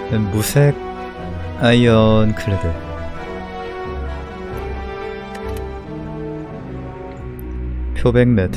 무색 아이언 클레드. 표백 메타.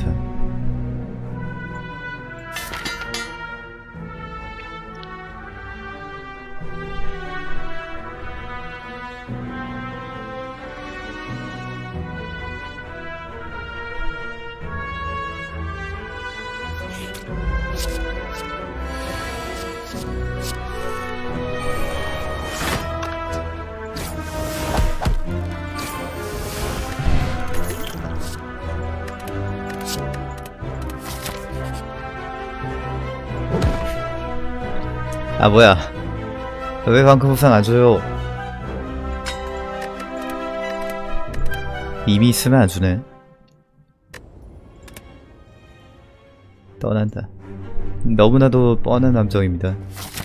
아 뭐야, 왜 방금 보상 안 줘요? 이미 있으면 안 주네. 떠난다. 너무나도 뻔한 함정입니다.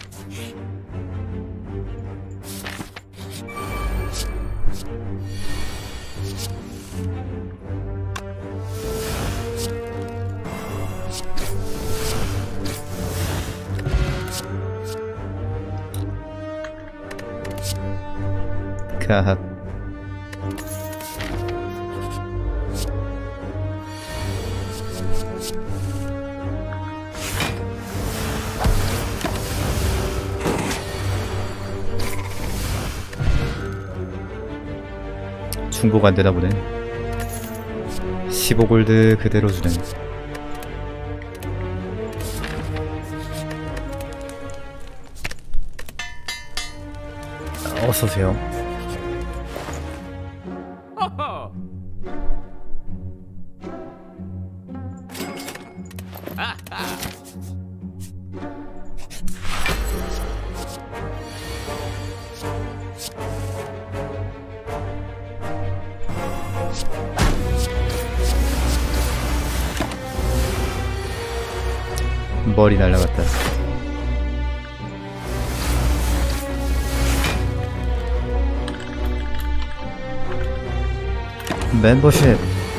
가합. 중복 안되나 보네. 15골드 그대로 주네. 어서오세요. 머리 날라갔다. 멤버십.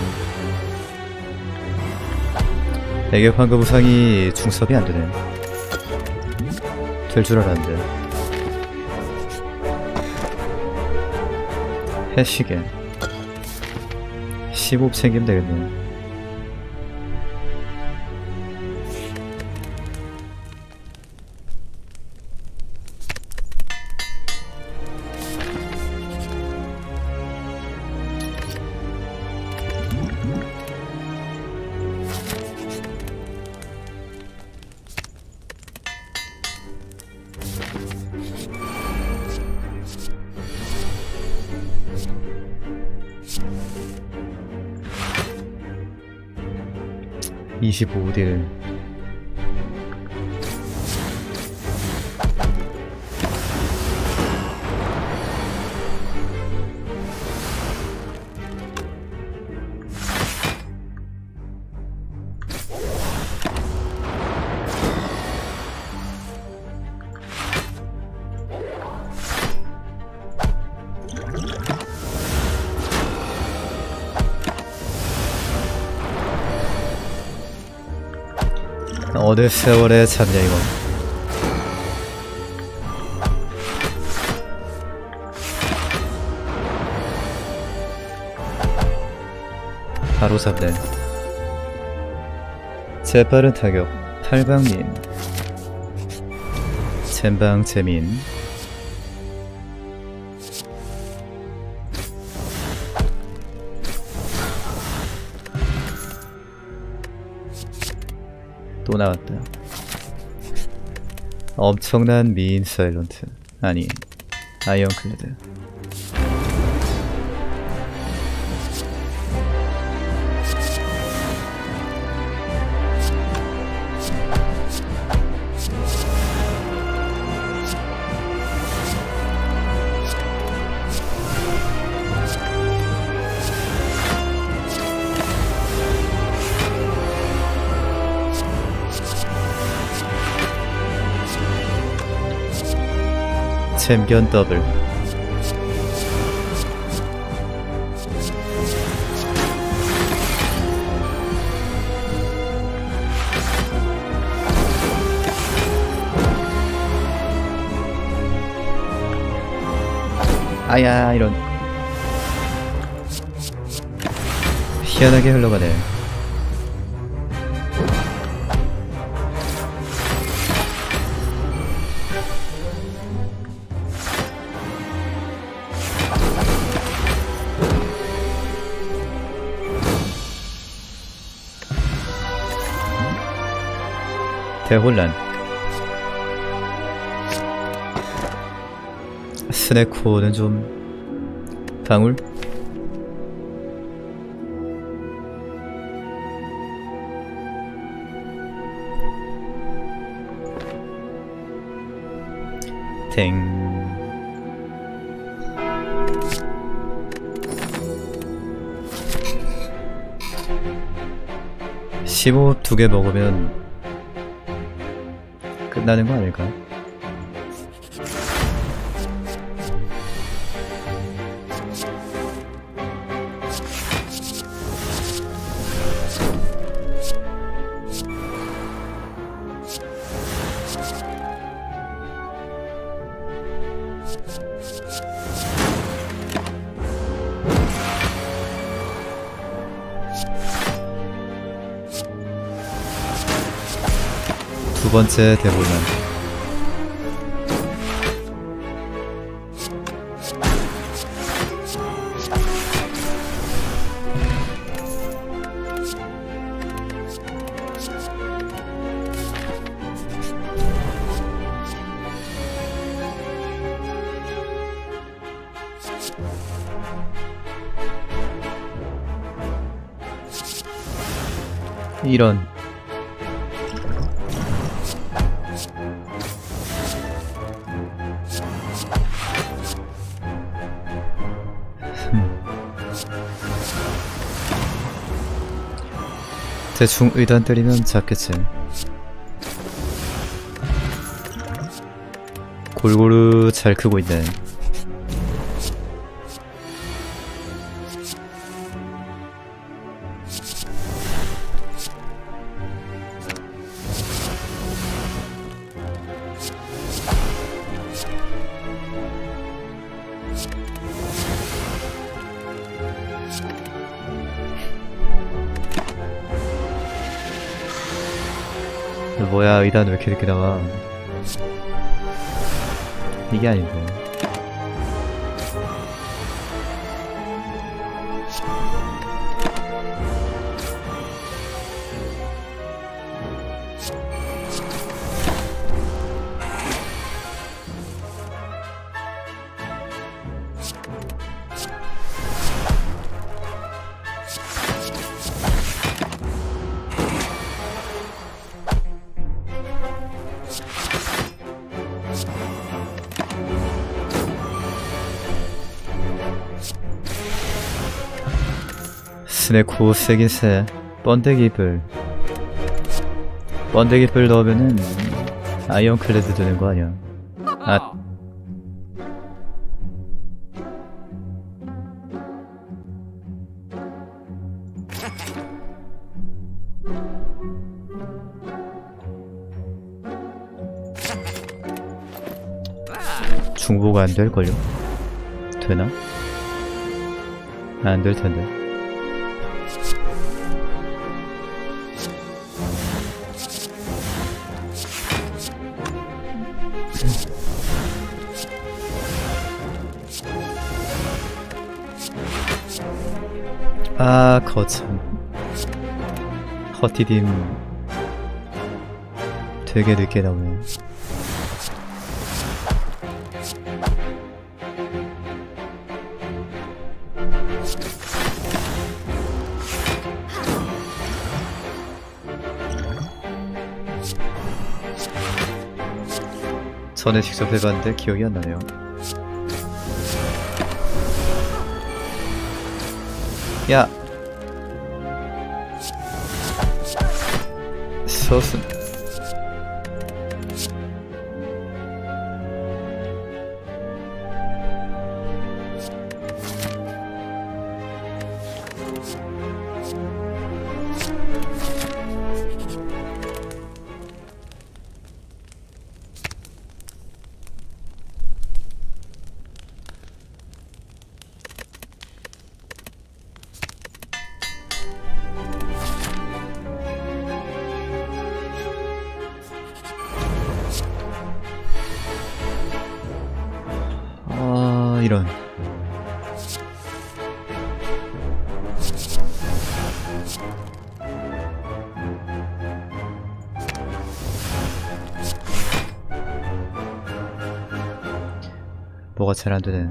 애격 환급 보상이 중섭이 안되네. 될 줄 알았는데. 해시계 15 챙기면 되겠네. (25딜) 어느 세월에 참냐 이건. 바로 잡네. 재빠른 타격 팔방민. 젠방 재민. 또 나왔다. 엄청난 미인 사일런트. 아니 아이언클레드. 챔피언 더블. 아야, 이런. 희한하게 흘러가네. 대혼란. 스네코는 좀 방울? 땡. 15 두 개 먹으면 끝나는 거 아닐까? 두 번째 대본은 이런. 대충 의단 때리면 잡겠지. 골고루 잘 크고 있네. 뭐야, 의단 왜 이렇게 늦게 나와? 이게 아닌데. 스네코 세긴 세. 번데기불. 번데기불 넣으면은 아이언클레드 되는 거 아니야? 아. 중보가 안 될걸요? 되나? 안 될 텐데. 아, 거참. 허티딤 되게 늦게 나오네. 전에 직접 해봤는데 기억이 안 나네요. 야! 서순. 이런. 뭐가 잘 안되네.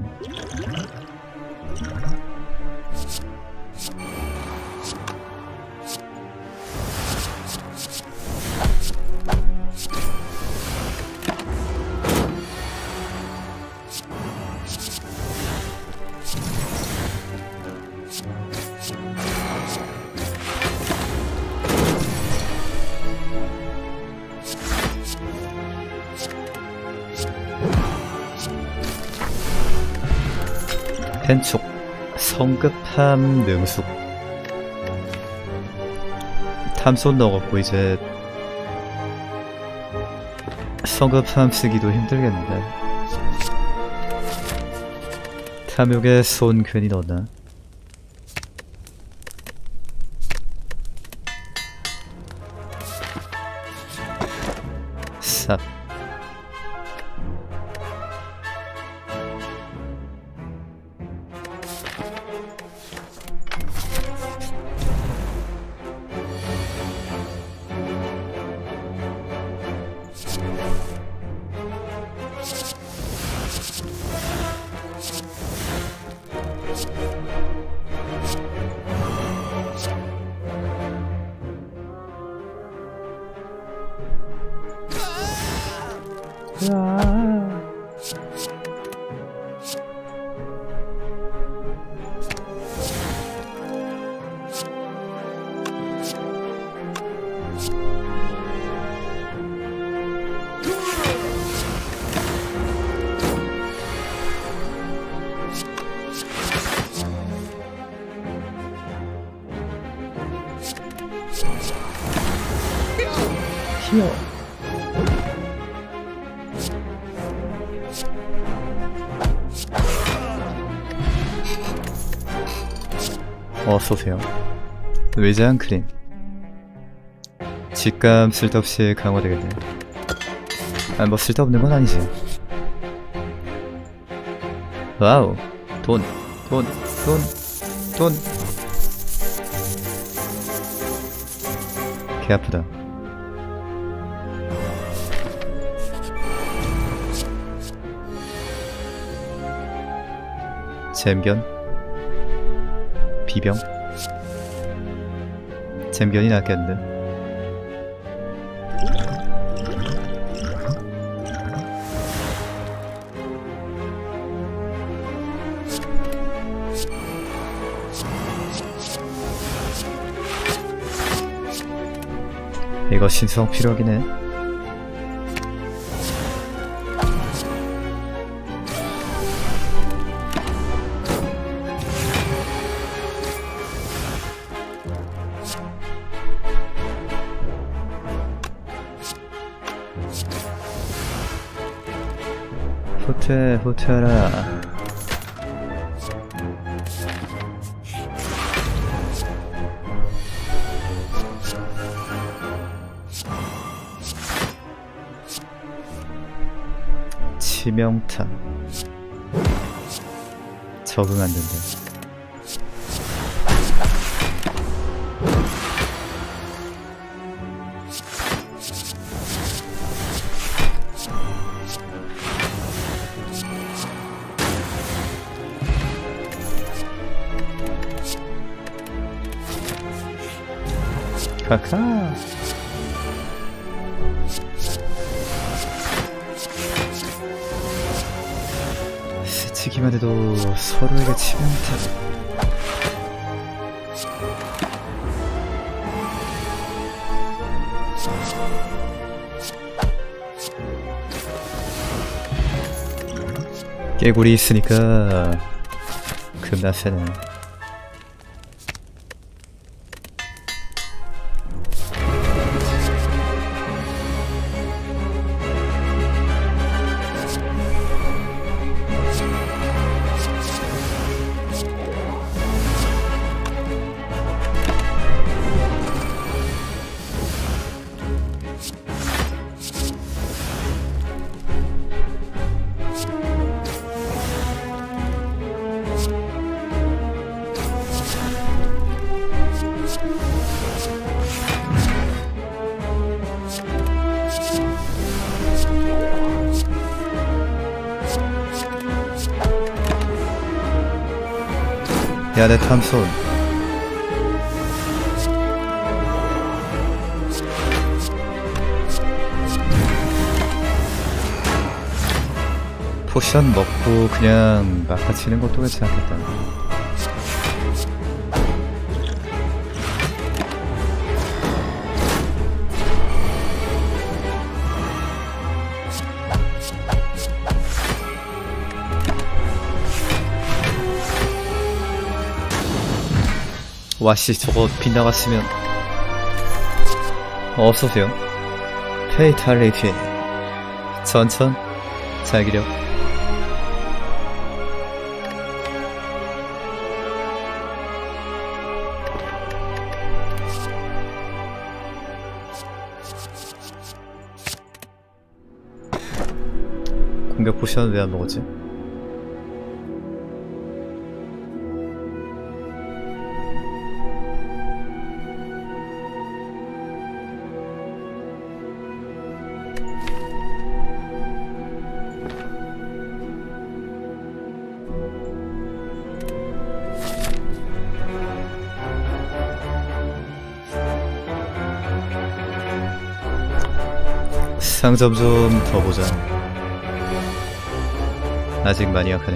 펜촉 성급함 능숙. 탐손 넣었고 이제 성급함 쓰기도 힘들겠는데. 탐욕에 손 괜히 넣었나? 쌉. 튀어. 어서오세요. 외장 크림. 직감 쓸데없이 강화되겠네. 아, 뭐 쓸데없는 건 아니지. 와우. 돈. 개 아프다. 잼견? 비병? 잼견이 낫겠는데. 이거 신성 필요하긴 해. 후퇴하라. 치명타. 적응 안 된다. 카카. 스치기만 해도 서로에게 치명타. 깨구리 있으니까 겁나 세네. 야내 탐손. 포션 먹고 그냥 막아치는 것도 괜찮겠다. 와씨 저거 빗나갔으면. 어서오세요. 페이탈리티 전천 자기력. 공격 포션 왜 안 먹었지? 상점 좀 더 보자. 아직 많이 약하네.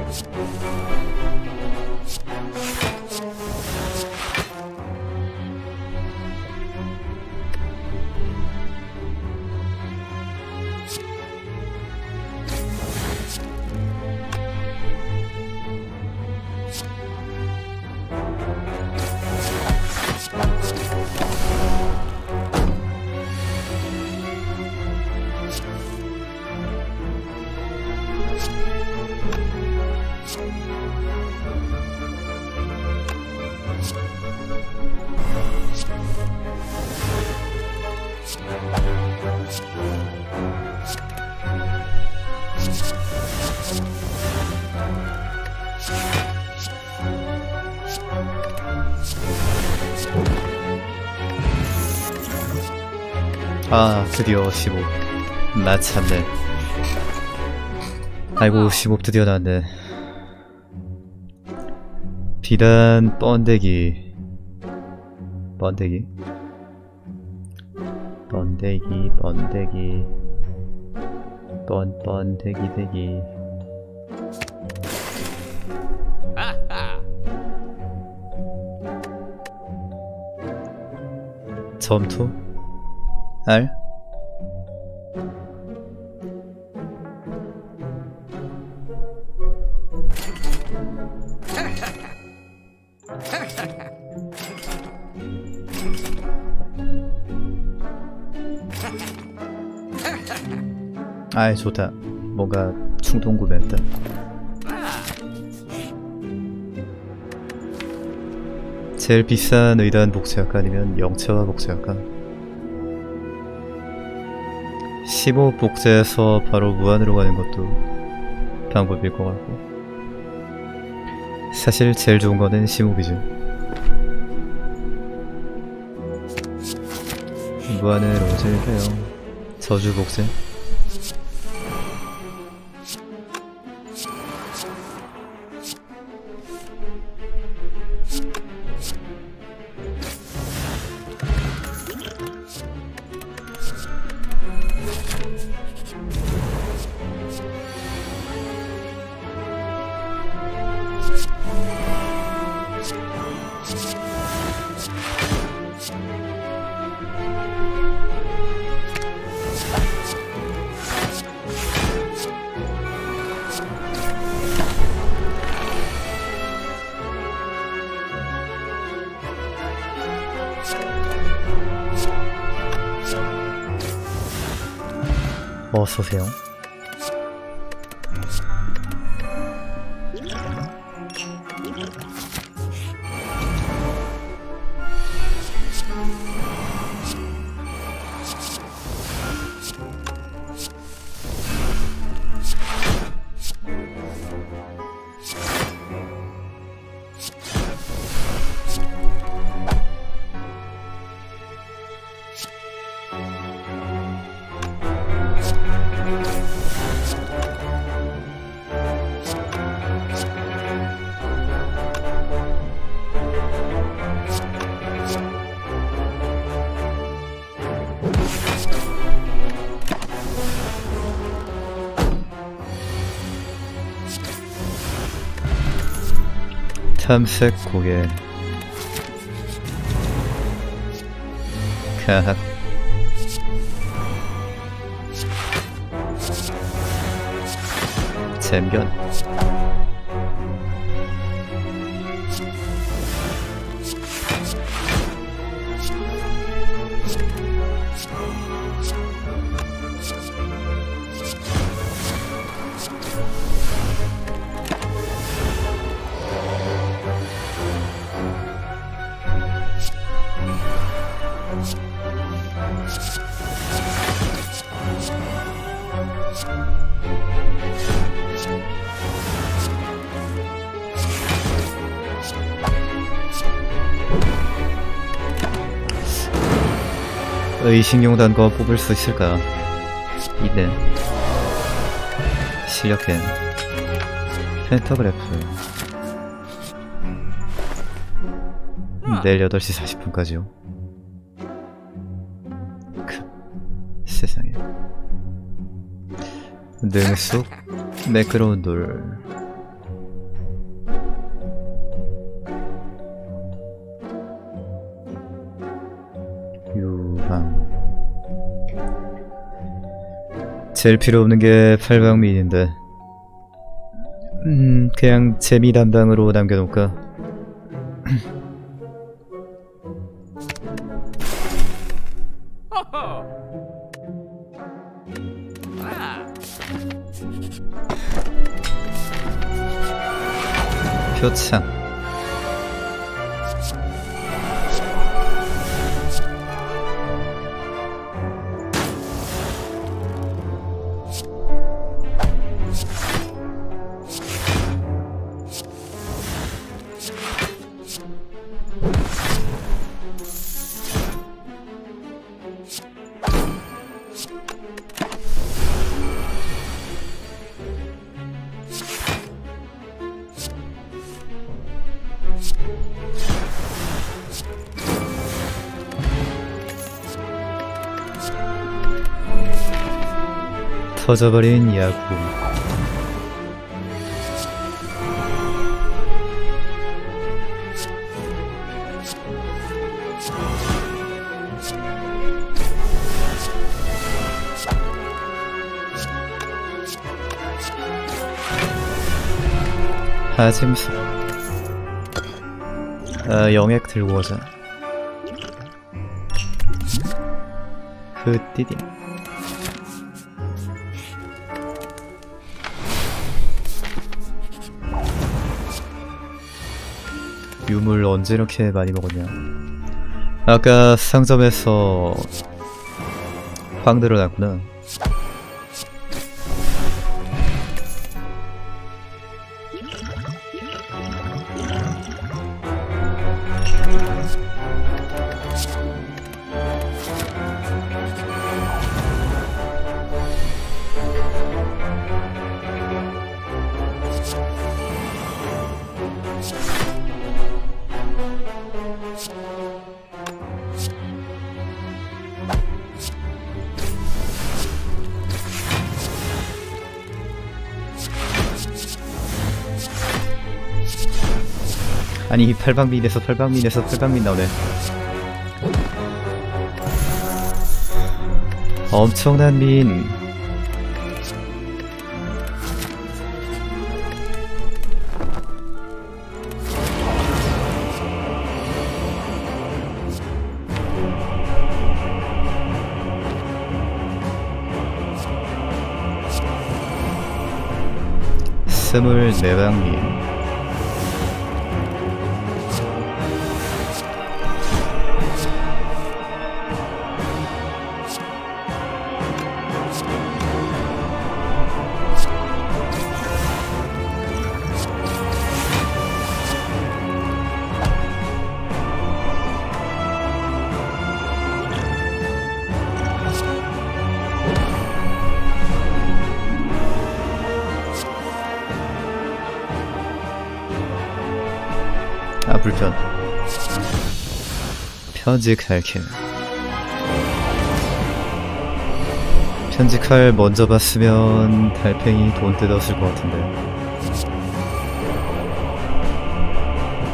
아 드디어 15. 나 참네. 아이고 15 드디어 나왔네. 비단 번데기. 번데기 번데기 번데기 번번데기 대기. 점토? 알? 아이 좋다. 뭔가 충동 구매했다. 제일 비싼 의단 복제할까 아니면 영체화 복제할까? 15 복제해서 바로 무한으로 가는 것도 방법일 것 같고, 사실 제일 좋은 거는 15이죠. 무한을 어제 해요. 저주 복제. 어서오세요. 탐색 고개 가학 잼견 의식용단거 뽑을 수 있을까? 있네. 실력캠 펜터그래프 내일 8시 40분까지요. 세상에. 능숙 매끄러운 돌 유황 제일 필요 없는 게 팔방미인인데 그냥 재미 담당으로 남겨놓을까? 표창 터져버린 야구 하짐수 영액 들고 오자 띠디 유물 언제 이렇게 많이 먹었냐. 아까 상점에서 황 들어놨구나. 아니 팔방민에서 팔방민 나오네. 엄청난 민. 스물 네방민. 아 불편. 편집할 킬. 편집할 먼저 봤으면 달팽이 돈 뜯었을 것 같은데.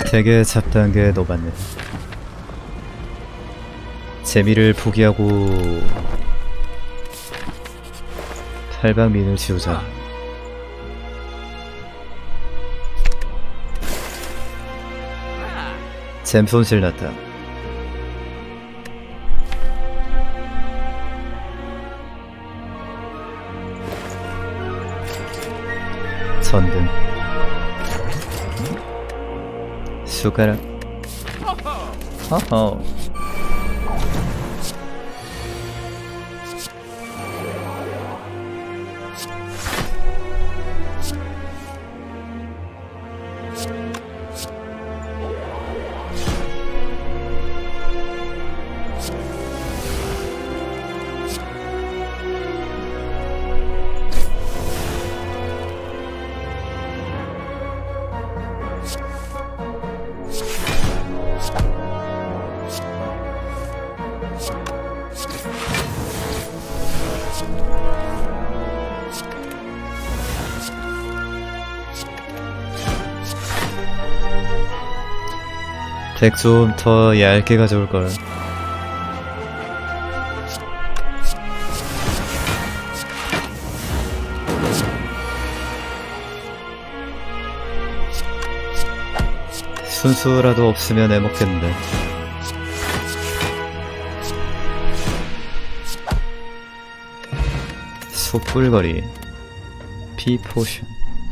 되게 잡다한 너 맞네. 재미를 포기하고 탈방민을 지우자. 잼 손실 났다. 전등 숟가락. 허허. 덱 좀 더 얇게 가져올걸. 순수라도 없으면 애먹겠는데. 숯불거리. 피포션.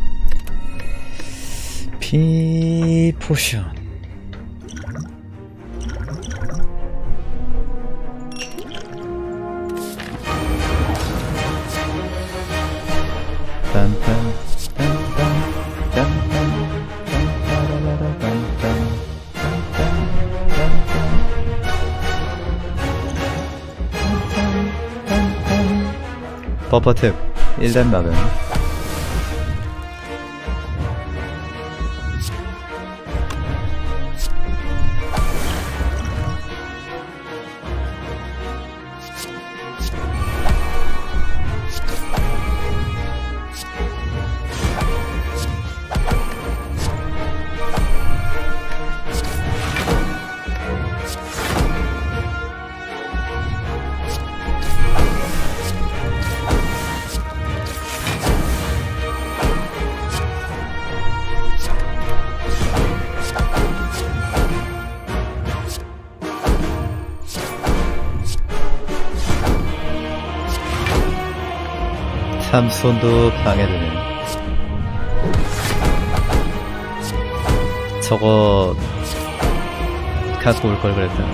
피포션. 버퍼특 1단 막음. 삼손도 방해되네. 저거 갖고 올 걸 그랬다.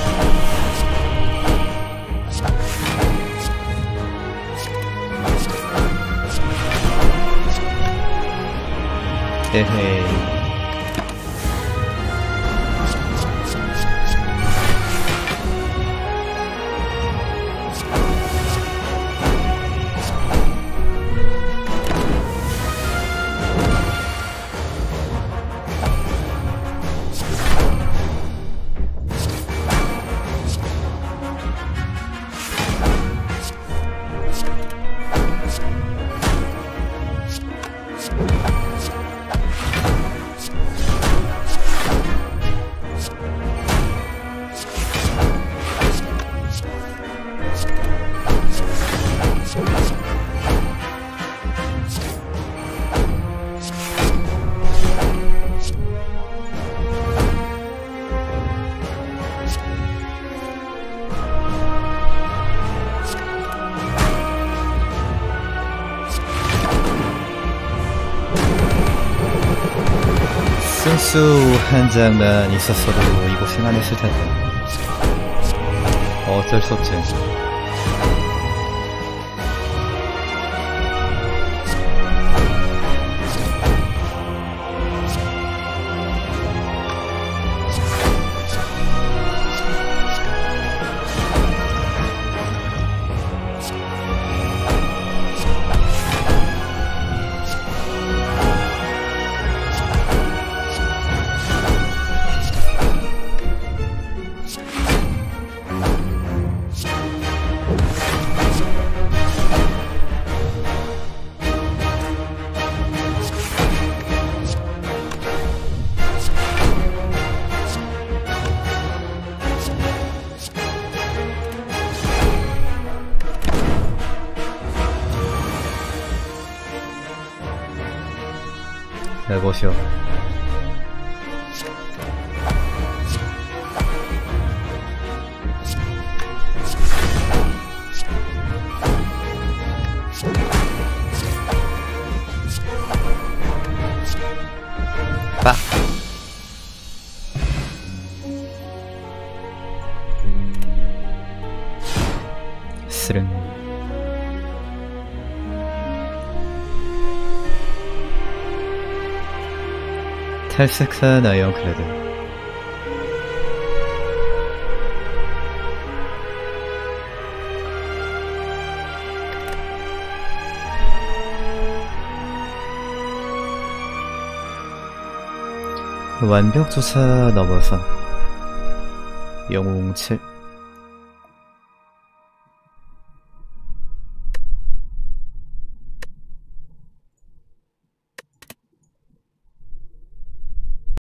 에헤이. 순수 한 장만 있었어도 이 고생 안 했을 텐데. 어쩔 수 없지. 해보시오. 빡! 스릉. 탈색한 아이언클레드. 완벽조차 넘어서 영웅 7